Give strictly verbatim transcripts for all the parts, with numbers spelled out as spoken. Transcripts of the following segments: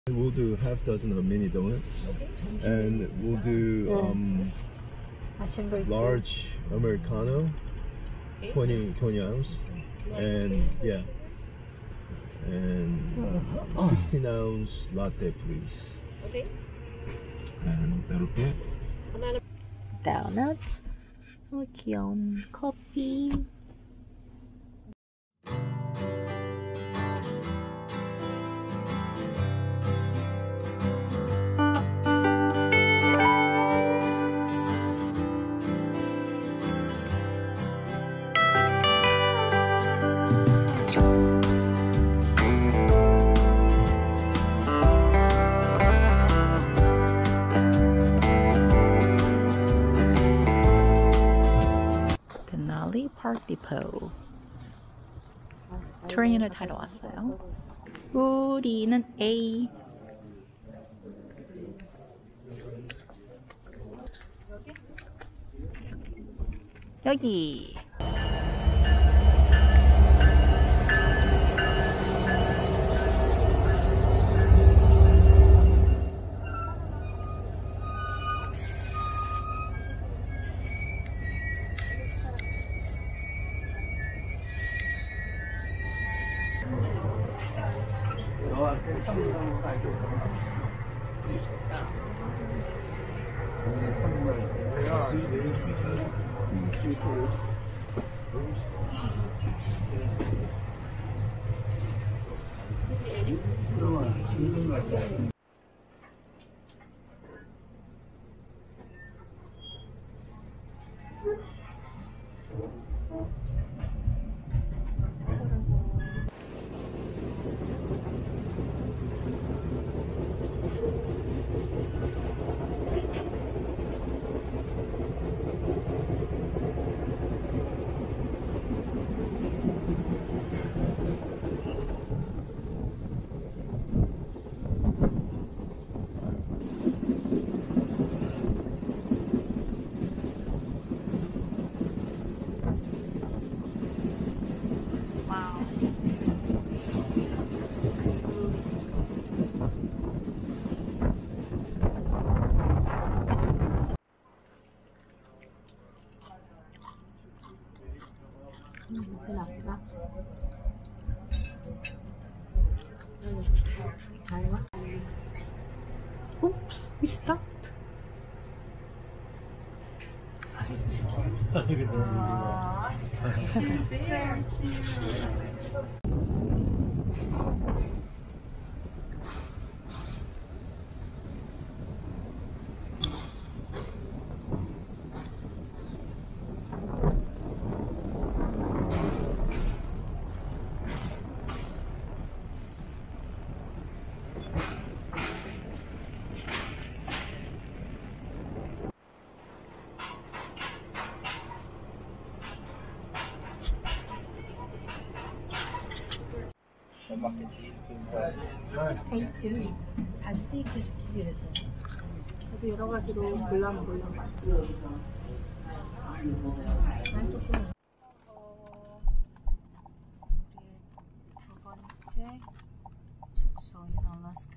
We'll do half dozen of mini donuts, and we'll do um, large Americano, twenty, twenty ounce, and yeah, and sixteen ounce latte, please. Okay. And that'll be it. Donuts. 어, 귀여운 커피. Park Depot. 트레인을 타러 왔어요. 우리는 A. 여기. 그 나쁘다. 아이와. Oops, we stopped. 스테이크. 다 스테이크 시키기 그래서. 저도 여러 가지로 골라 먹으려고. 난 또 싫어. 두 번째 숙소인 알래스카.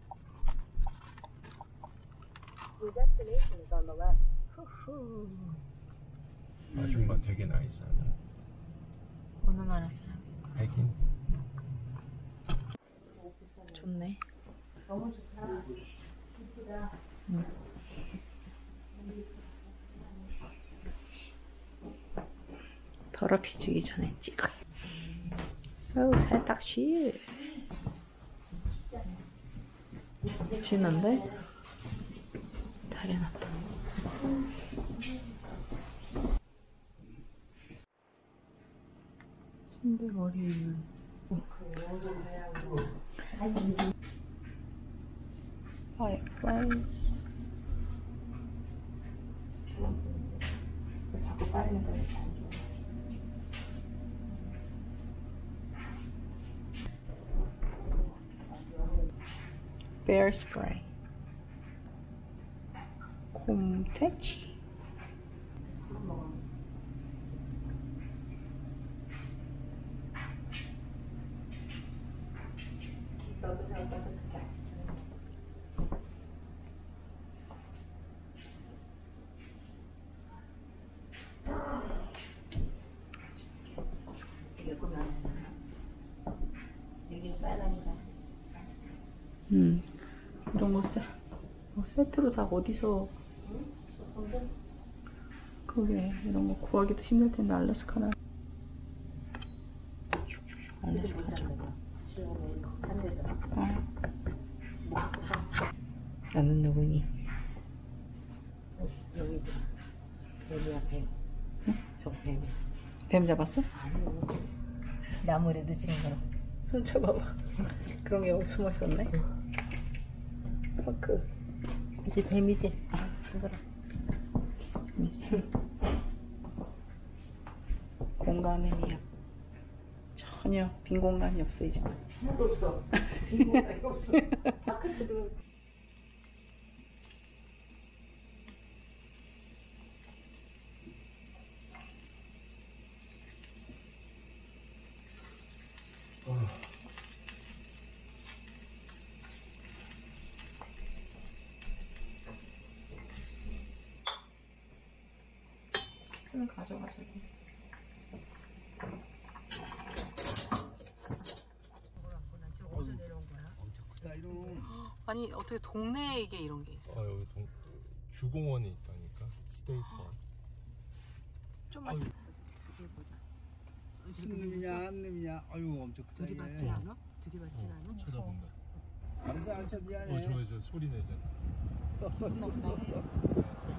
Your destination is on the left. 후후. 아줌마 되게 나이스하다. 어느 나라 사람? 백인. 좋네. 너무 좋다. 이쁘다. 응. 더럽히지기 전에 찍어. 어우, 세탁실. 쉬는데? 다리 놨다. 침대 머리에 있는. Fireplace. 자꾸 빠르는 거를 잘 줘. Bear spray. 곰태치. 너도 잘 봐서 그렇게 안 시켜요. 음, 이런 거 세, 어, 세트로 다 어디서 그게 이런 거 구하기도 힘들 텐데 알래스카나 알래스카죠. 어. 나는 누구니? 여기 뱀이야 뱀. 응? 저 뱀. 뱀 잡았어? 나무에 놓친 거. 손 쳐봐봐. 그런 게 여기 숨어 있었네. 파크. 이제 뱀이지. 친구라. 공간의 미학. 전혀 빈 공간이 없어 이제. 하나도 없어. 빈 공간이 없어. 바깥에도. 스푼을 가져가자고. 어디서 내려온 거야? 엄청 크다 이런. 아니 어떻게 동네에 이게 이런 게 있어? 아 여기 동, 주공원이 있다니까 스테이트. 좀 마시. 놈이냐 안 놈이냐 아유 엄청 크다 들이받지 않아? 들이받진 어, 않아? 쳐다본다. 알았어 알았어 미안해 어 저거 저 소리 내잖아. 겁나 보다. 네, 소리.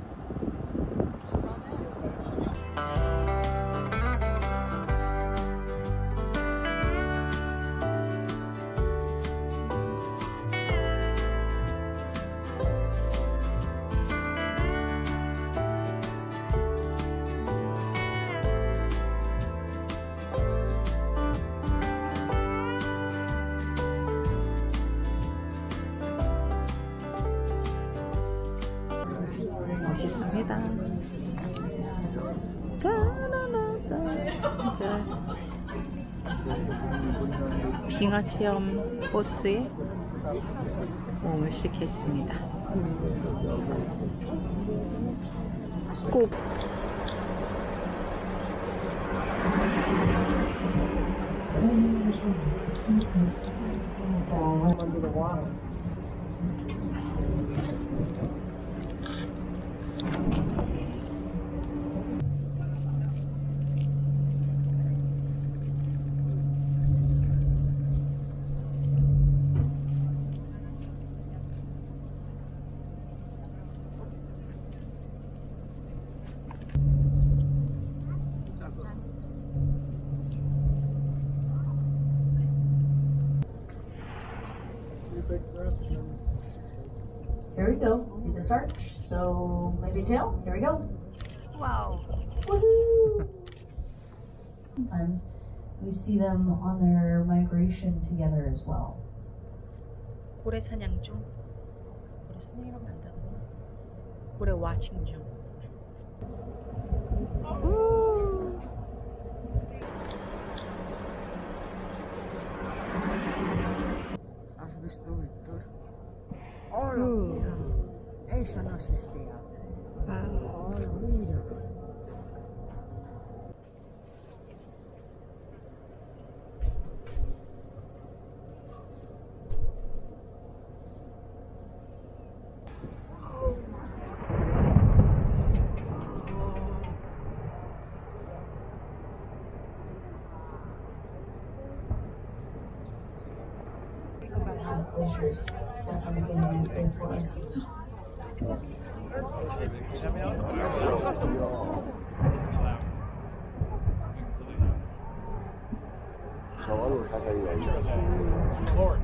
멋있습니다. 이제 빙하 체험 보트에 몸을 싣겠습니다. 꼭 Here we go. See this arch? So maybe tail. Here we go. 와우. Woohoo! Sometimes we see them on their migration together as well. 고래 사냥 중. 고래 사냥이라고 한다고. 고래 와칭 중. As we stood there. Hola, mira. Esa no es Estea. Hola, mira. Glaciers definitely going to be good for us. 저걸로 가까이 와.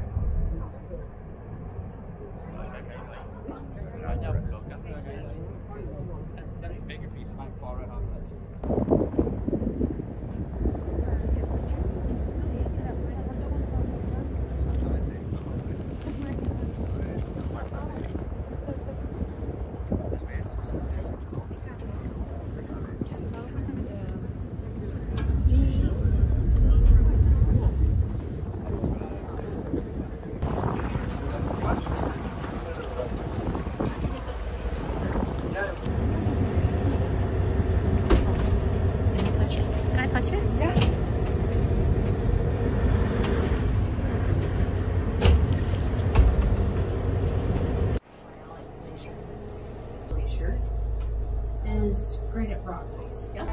frog face. Yes.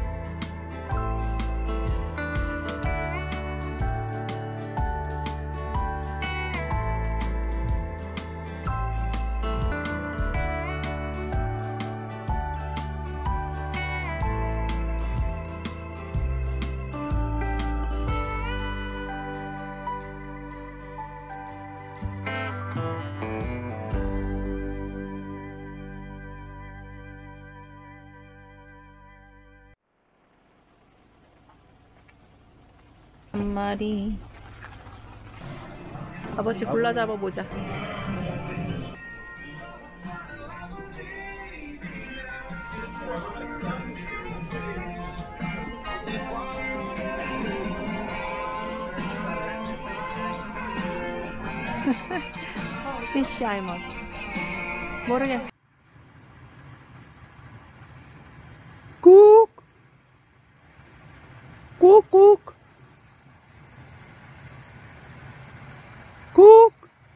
한 마리. 아버지 골라 잡아보자. Fish I must. 모르겠어. 꾹! 꾹꾹! 꾹!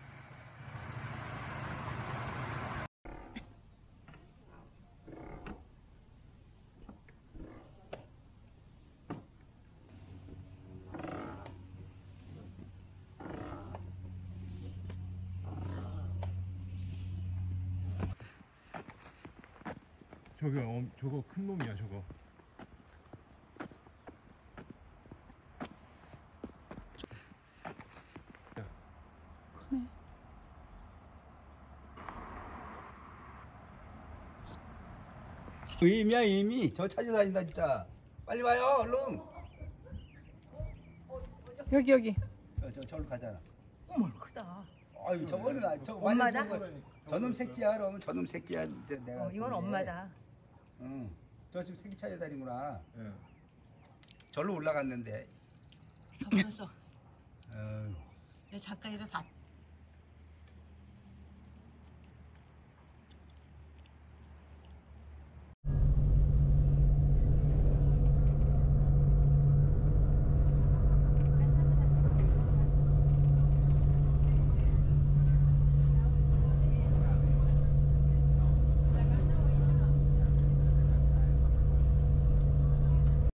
저거 엄- 저거 큰 놈이야 저거. 의미야 의미. 저 찾아다닌다 진짜. 빨리 와요 얼른. 여기 여기. 저, 저 저로 가잖아. 어머 크다. 아유 저거는 아- 저거 엄마다? 완전 저거- 저놈 새끼야 그러면 저놈 새끼야. 이제 내가. 어, 이건 보기에. 엄마다. 응. 저 지금 새끼 찾아다니구나. 예. 절로 올라갔는데. 가만있어. 어. 내 작가이를 봤.